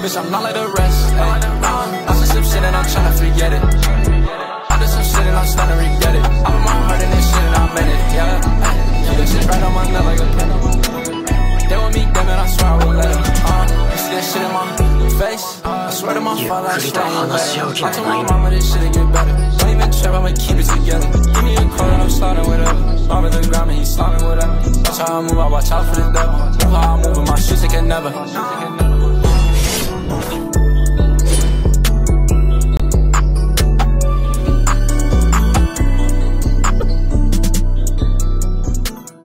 bitch, I'm not like the rest. I said some shit and I'm tryna forget it. I did some shit and I'm starting to regret it. I put my heart in this shit and I meant it, yeah. Keep this shit right on my neck like a pen. They want me damn it, I swear I won't let them. You see that shit in my face? I swear to my father, I swear I won't let it. I told my mama this shit'll get better. Don't even trip, I'ma keep it together. Give me a call and I'm starting whatever. I'm in the ground and he's starting whatever. Watch how I move, I watch out for the devil. Move how I move with my shoes, they can never.